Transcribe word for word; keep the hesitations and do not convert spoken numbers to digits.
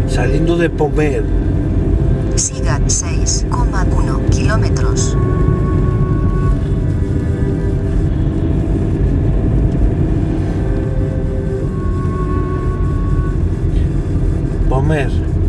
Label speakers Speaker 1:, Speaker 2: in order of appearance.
Speaker 1: Saliendo de Pomer.
Speaker 2: Siga seis coma uno kilómetros.
Speaker 1: Pomer.